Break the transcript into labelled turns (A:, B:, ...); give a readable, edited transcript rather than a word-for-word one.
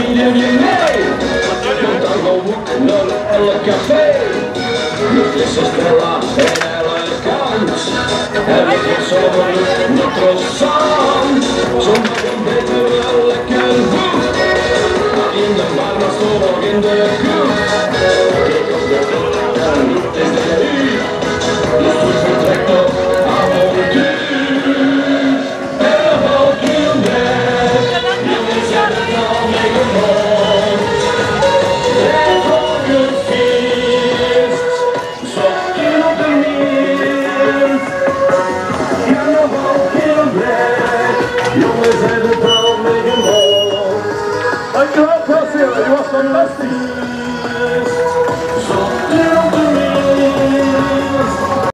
A: iedereen mee. Komt aan de hoek naar elk café. De flessen Stella en elegant. En ik heb zo'n interessant. Zo'n beter wel lekker goed. In de bar was toch nog in de groep. Kijk op de klok en het is de uur. Dus we vertrekken op avontuur. En een valkje weg. Jongens hebben het al meegemaakt. En voor het feest. Zotje op de neer. En een valkje weg. Jongens hebben het al meegemaakt.
B: Dankjewel, Kelsey. Je was fantastisch.